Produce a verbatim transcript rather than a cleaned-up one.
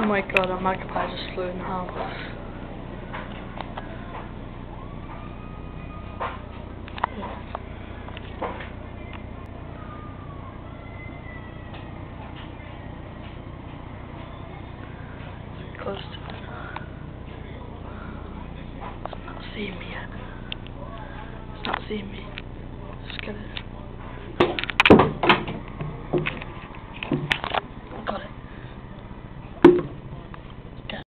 Oh my god, a magpie just flew in the house. Close to it. It's not seeing me yet. It's not seeing me. Just get it.